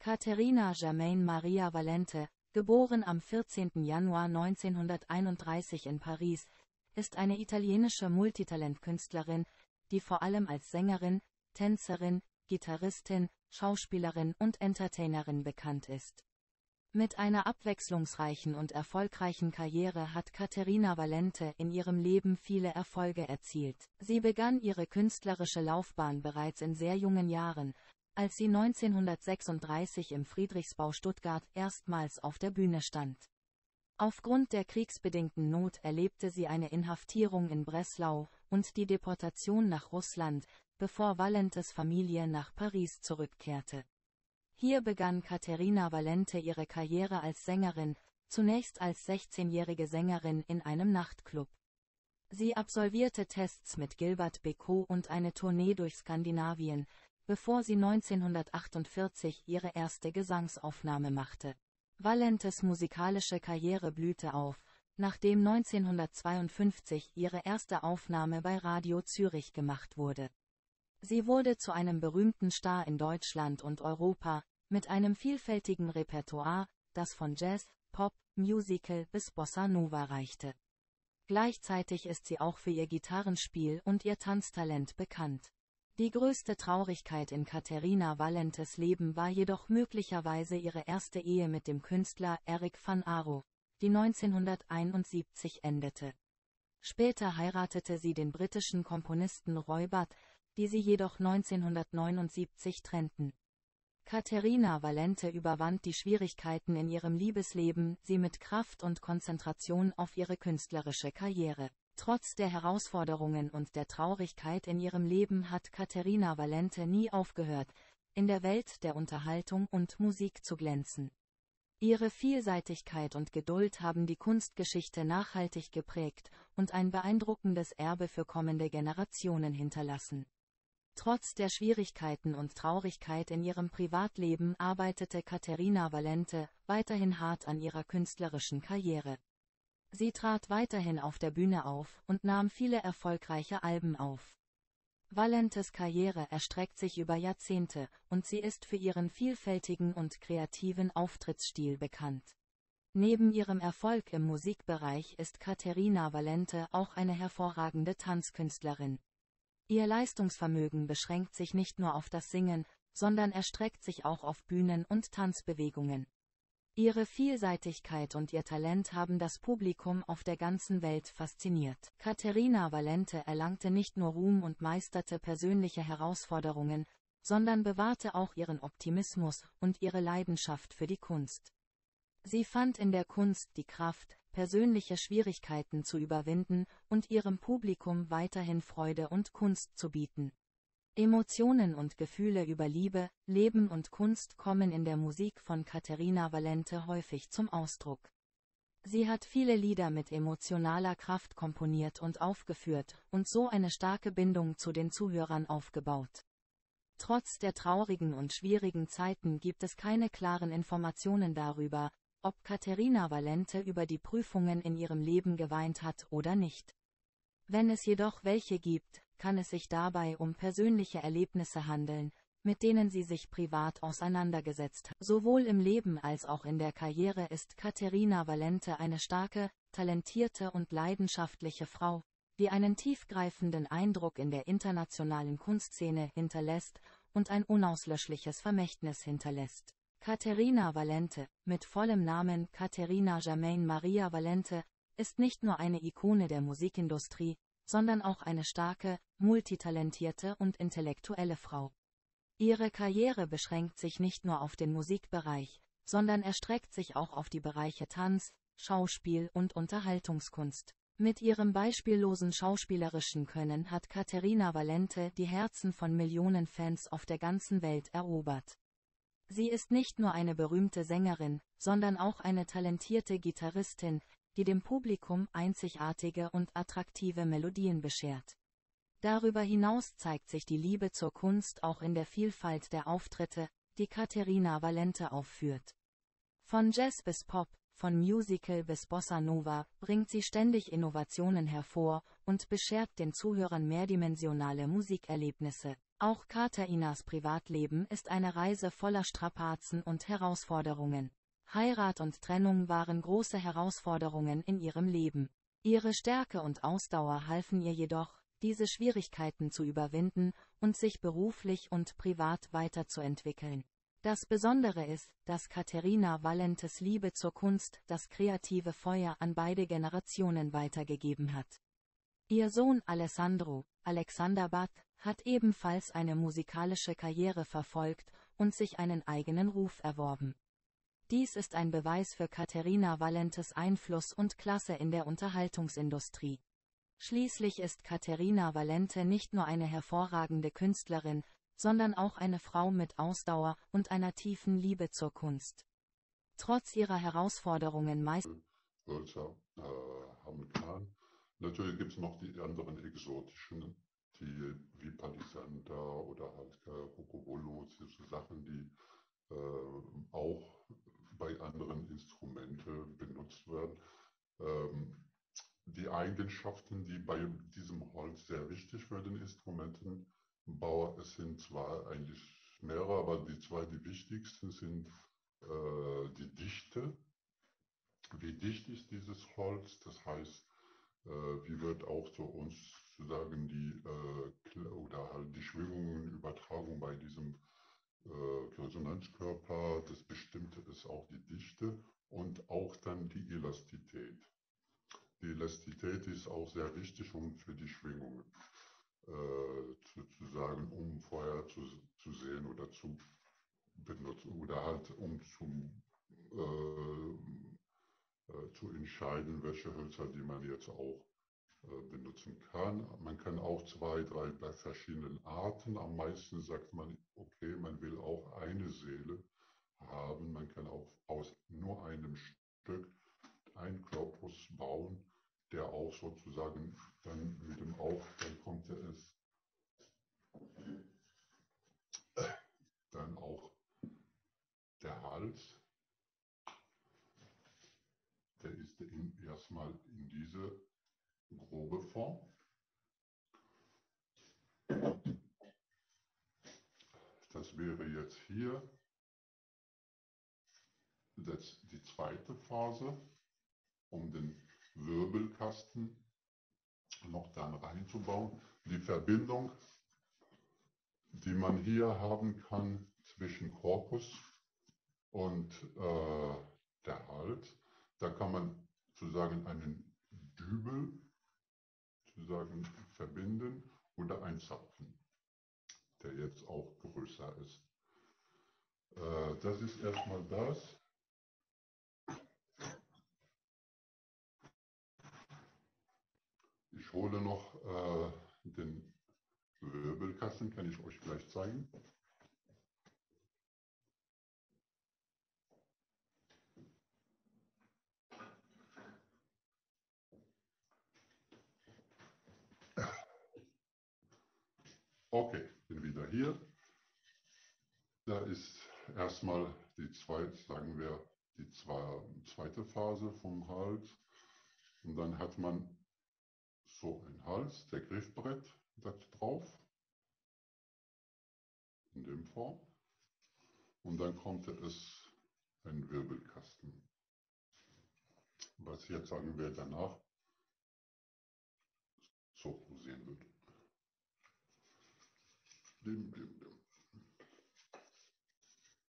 Caterina Germaine Maria Valente, geboren am 14. Januar 1931 in Paris, ist eine italienische Multitalentkünstlerin, die vor allem als Sängerin, Tänzerin, Gitarristin, Schauspielerin und Entertainerin bekannt ist. Mit einer abwechslungsreichen und erfolgreichen Karriere hat Caterina Valente in ihrem Leben viele Erfolge erzielt. Sie begann ihre künstlerische Laufbahn bereits in sehr jungen Jahren, als sie 1936 im Friedrichsbau Stuttgart erstmals auf der Bühne stand. Aufgrund der kriegsbedingten Not erlebte sie eine Inhaftierung in Breslau und die Deportation nach Russland, bevor Valentes Familie nach Paris zurückkehrte. Hier begann Caterina Valente ihre Karriere als Sängerin, zunächst als 16-jährige Sängerin in einem Nachtclub. Sie absolvierte Tests mit Gilbert Bécaud und eine Tournee durch Skandinavien, bevor sie 1948 ihre erste Gesangsaufnahme machte. Valentes musikalische Karriere blühte auf, nachdem 1952 ihre erste Aufnahme bei Radio Zürich gemacht wurde. Sie wurde zu einem berühmten Star in Deutschland und Europa, mit einem vielfältigen Repertoire, das von Jazz, Pop, Musical bis Bossa Nova reichte. Gleichzeitig ist sie auch für ihr Gitarrenspiel und ihr Tanztalent bekannt. Die größte Traurigkeit in Caterina Valentes Leben war jedoch möglicherweise ihre erste Ehe mit dem Künstler Eric van Aro, die 1971 endete. Später heiratete sie den britischen Komponisten Roy Budd, die sie jedoch 1979 trennten. Caterina Valente überwand die Schwierigkeiten in ihrem Liebesleben, sie mit Kraft und Konzentration auf ihre künstlerische Karriere. Trotz der Herausforderungen und der Traurigkeit in ihrem Leben hat Caterina Valente nie aufgehört, in der Welt der Unterhaltung und Musik zu glänzen. Ihre Vielseitigkeit und Geduld haben die Kunstgeschichte nachhaltig geprägt und ein beeindruckendes Erbe für kommende Generationen hinterlassen. Trotz der Schwierigkeiten und Traurigkeit in ihrem Privatleben arbeitete Caterina Valente weiterhin hart an ihrer künstlerischen Karriere. Sie trat weiterhin auf der Bühne auf und nahm viele erfolgreiche Alben auf. Valentes Karriere erstreckt sich über Jahrzehnte, und sie ist für ihren vielfältigen und kreativen Auftrittsstil bekannt. Neben ihrem Erfolg im Musikbereich ist Caterina Valente auch eine hervorragende Tanzkünstlerin. Ihr Leistungsvermögen beschränkt sich nicht nur auf das Singen, sondern erstreckt sich auch auf Bühnen- und Tanzbewegungen. Ihre Vielseitigkeit und ihr Talent haben das Publikum auf der ganzen Welt fasziniert. Caterina Valente erlangte nicht nur Ruhm und meisterte persönliche Herausforderungen, sondern bewahrte auch ihren Optimismus und ihre Leidenschaft für die Kunst. Sie fand in der Kunst die Kraft, persönliche Schwierigkeiten zu überwinden und ihrem Publikum weiterhin Freude und Kunst zu bieten. Emotionen und Gefühle über Liebe, Leben und Kunst kommen in der Musik von Caterina Valente häufig zum Ausdruck. Sie hat viele Lieder mit emotionaler Kraft komponiert und aufgeführt und so eine starke Bindung zu den Zuhörern aufgebaut. Trotz der traurigen und schwierigen Zeiten gibt es keine klaren Informationen darüber, ob Caterina Valente über die Prüfungen in ihrem Leben geweint hat oder nicht. Wenn es jedoch welche gibt, kann es sich dabei um persönliche Erlebnisse handeln, mit denen sie sich privat auseinandergesetzt hat. Sowohl im Leben als auch in der Karriere ist Caterina Valente eine starke, talentierte und leidenschaftliche Frau, die einen tiefgreifenden Eindruck in der internationalen Kunstszene hinterlässt und ein unauslöschliches Vermächtnis hinterlässt. Caterina Valente, mit vollem Namen Caterina Germaine Maria Valente, ist nicht nur eine Ikone der Musikindustrie, sondern auch eine starke, multitalentierte und intellektuelle Frau. Ihre Karriere beschränkt sich nicht nur auf den Musikbereich, sondern erstreckt sich auch auf die Bereiche Tanz, Schauspiel und Unterhaltungskunst. Mit ihrem beispiellosen schauspielerischen Können hat Caterina Valente die Herzen von Millionen Fans auf der ganzen Welt erobert. Sie ist nicht nur eine berühmte Sängerin, sondern auch eine talentierte Gitarristin, die dem Publikum einzigartige und attraktive Melodien beschert. Darüber hinaus zeigt sich die Liebe zur Kunst auch in der Vielfalt der Auftritte, die Caterina Valente aufführt. Von Jazz bis Pop, von Musical bis Bossa Nova, bringt sie ständig Innovationen hervor und beschert den Zuhörern mehrdimensionale Musikerlebnisse. Auch Katharinas Privatleben ist eine Reise voller Strapazen und Herausforderungen. Heirat und Trennung waren große Herausforderungen in ihrem Leben. Ihre Stärke und Ausdauer halfen ihr jedoch, diese Schwierigkeiten zu überwinden und sich beruflich und privat weiterzuentwickeln. Das Besondere ist, dass Caterina Valentes Liebe zur Kunst das kreative Feuer an beide Generationen weitergegeben hat. Ihr Sohn Alessandro, Alexander Bath, hat ebenfalls eine musikalische Karriere verfolgt und sich einen eigenen Ruf erworben. Dies ist ein Beweis für Caterina Valentes Einfluss und Klasse in der Unterhaltungsindustrie. Schließlich ist Caterina Valente nicht nur eine hervorragende Künstlerin, sondern auch eine Frau mit Ausdauer und einer tiefen Liebe zur Kunst. Trotz ihrer Herausforderungen Hölzer haben kann. Natürlich gibt es noch die anderen exotischen, die wie Palisander oder halt Cocobolo, diese Sachen, die auch bei anderen Instrumenten benutzt werden. Die Eigenschaften, die bei diesem Holz sehr wichtig für den Instrumentenbauer, es sind zwar eigentlich mehrere, aber die wichtigsten sind die Dichte. Wie dicht ist dieses Holz? Das heißt, wie wird auch zu uns sozusagen oder halt die Schwingungen, Übertragung bei diesem Resonanzkörper, das Bestimmte ist auch die Dichte und auch dann die Elastität. Die Elastität ist auch sehr wichtig für die Schwingungen, sozusagen, um vorher zu sehen oder zu benutzen oder halt zu entscheiden, welche Hölzer, die man jetzt auch benutzen kann. Man kann auch zwei, drei bei verschiedenen Arten. Am meisten sagt man, okay, man will auch eine Seele haben. Man kann auch aus nur einem Stück einen Korpus bauen, der auch sozusagen dann dann kommt es dann auch der Hals, der ist erstmal in diese grobe Form. Das wäre jetzt hier die zweite Phase, um den Wirbelkasten noch dann reinzubauen. Die Verbindung, die man hier haben kann zwischen Korpus und der Hals, da kann man sozusagen einen Dübel sozusagen verbinden oder einen Zapfen, der jetzt auch größer ist. Das ist erstmal das. Ich hole noch den Wirbelkasten, kann ich euch gleich zeigen. Okay, bin wieder hier. Da ist erstmal sagen wir, die zweite Phase vom Hals. Und dann hat man so einen Hals, der Griffbrett da drauf, in dem Form. Und dann kommt es ein Wirbelkasten. Was jetzt, sagen wir, danach so sehen wird.